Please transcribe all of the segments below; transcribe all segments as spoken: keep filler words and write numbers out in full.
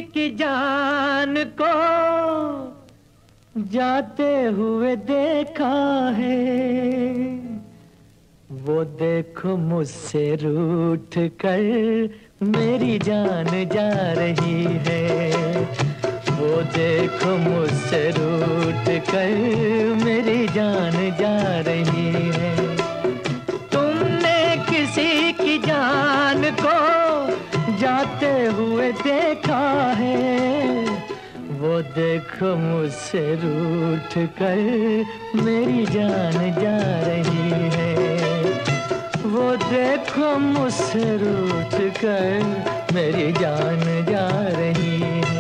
की जान को जाते हुए देखा है, वो देखो मुझसे रूठ कर मेरी जान जा रही है। वो देखो मुझसे रूठ कर मेरी जान जा रही है। तुमने किसी की जान को जाते हुए देखा है, वो देखो मुझसे रूठ कर मेरी जान जा रही है। वो देखो मुझसे रूठ कर मेरी जान जा रही है।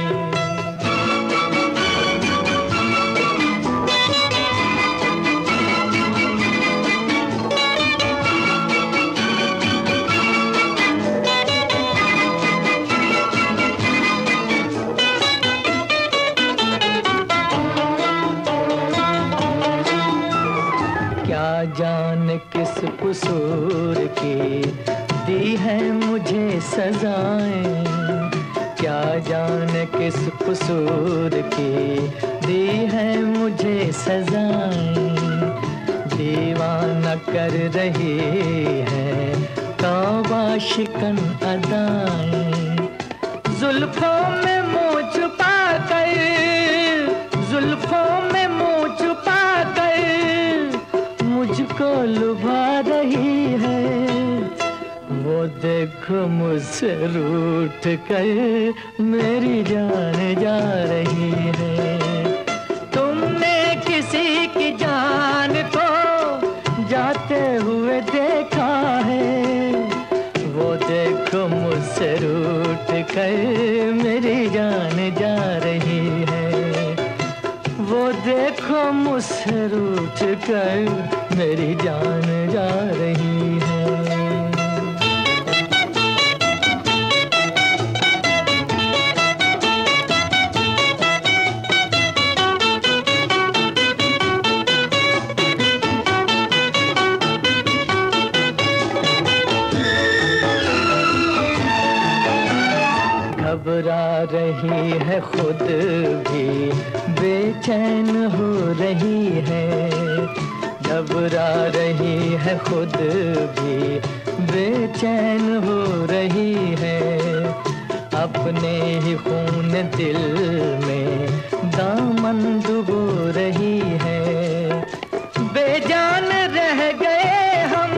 क्या जाने किस कसूर की दी है मुझे सजाएं, क्या जाने किस कसूर की दी है मुझे सजाएं। दीवाना कर रही है तौबा शिकन अदाएं। जुल्फों में मुँह छुपा कर, जुल्फों में मुँह छुपा कर मुझको लुभा रही है। वो देखो मुझसे रूठ कर मेरी जान जा रही है। तुमने किसी की जान को जाते हुए देखा है, वो देखो मुझसे रूठ कर मेरी जान जा रही है। वो देखो मुझसे रूठ कर मेरी जान जा रही है। घबरा रही है खुद भी बेचैन हो रही है। घबरा रही है खुद भी बेचैन हो रही है। अपने ही खून दिल में दामन डुबो रही है। बेजान रह गए हम,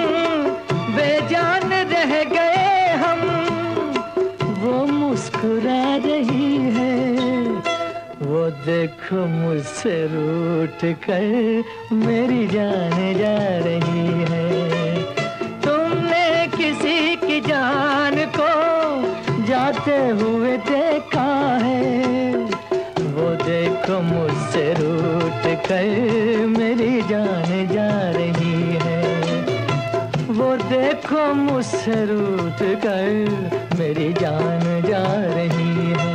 बेजान रह गए हम, वो मुस्कुरा रही है। वो देखो मुझसे रूठ कर मेरी जान जा रही है। तुमने किसी की जान को जाते हुए देखा है, वो देखो मुझसे रूठ कर मेरी जान जा रही है। वो देखो मुझसे रूठ कर मेरी जान जा रही है।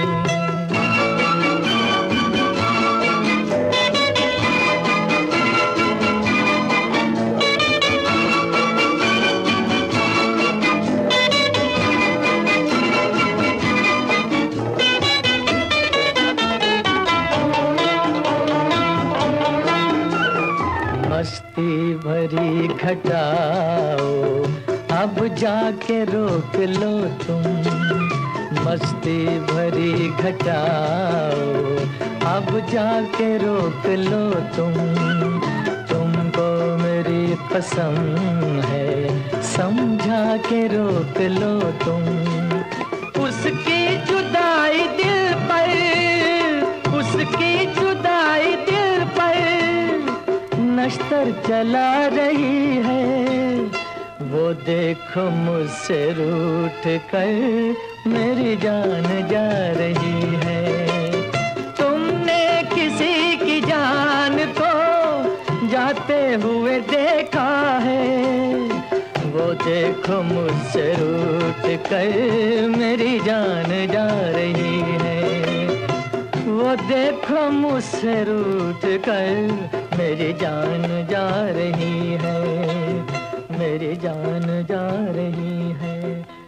मस्ती भरी घटाओ अब जाके रोक लो तुम। मस्ती भरी घटाओ अब जाके रोक लो तुम। तुमको मेरी कसम है समझा के रोक लो तुम। उसकी जुदाई दिल पर, उसकी जुदाई दिल पर नश्तर चला रही है। वो देखो मुझसे रूठ कर मेरी जान जा रही है। तुमने किसी की जान को जाते हुए देखा है, वो देखो मुझसे रूठ कर मेरी जान जा रही है। वो देखो मुझसे रूठ कर मेरी जान जा रही है, मेरी जान जा रही है।